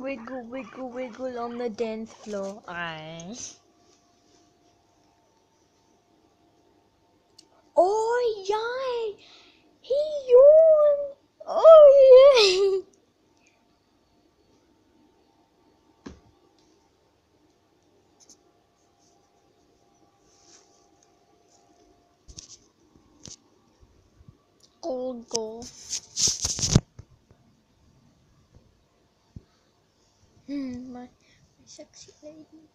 Wiggle, wiggle, wiggle on the dance floor. Aye. Oh, yeah. He yawned. Oh, yeah. Go, go. My sexy lady.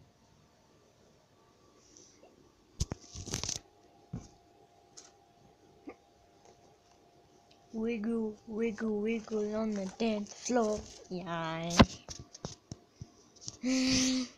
Wiggle, wiggle, wiggle on the dance floor. Yeah.